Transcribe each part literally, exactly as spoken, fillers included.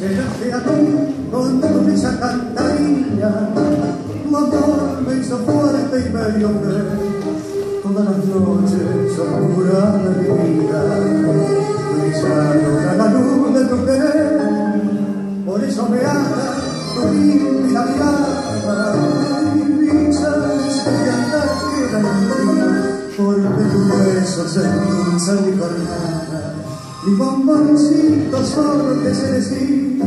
llegaste a mí con tu risa cantarina, tu amor me hizo fuerte y me dio fe. Todas las noches oscuras de mi vida brillando la luz de tu querer. Por eso me habla tu límpida mirada y brilla que andar queda en ti, porque tus besos endulzan mi jornada. Mi bomboncito solo te sé decir,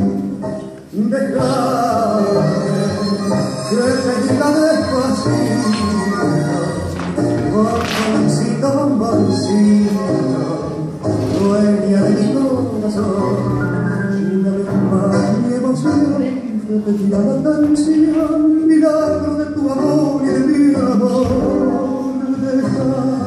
déjame que te diga despacito, bomboncito, bomboncito, dueña de mi corazón. Una vez más mi emoción repetía la canción, milagro de tu amor y de mi amor. Déjame.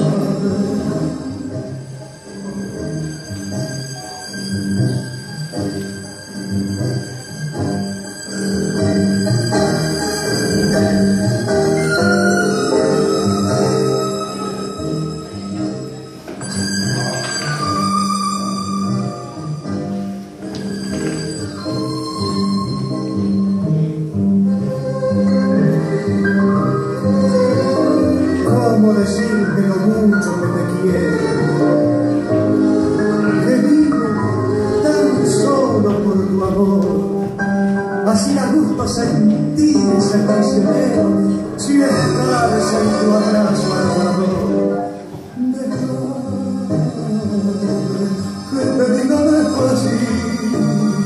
¿Cómo decirte lo mucho que te quiero? Que vivo tan solo por tu amor. Así da gusto sentir ese traicionero si estás en tu abrazo amor. Déjame que te diga despacito,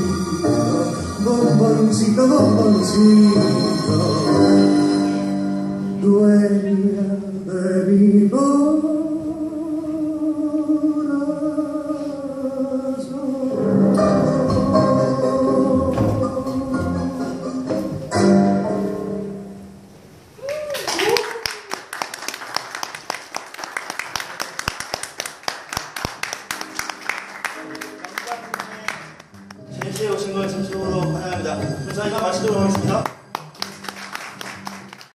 bomboncito, bomboncito, dueña de mi corazón. 제주에 오신 걸 진심으로 환영합니다. 그럼 저희가 마치도록 하겠습니다.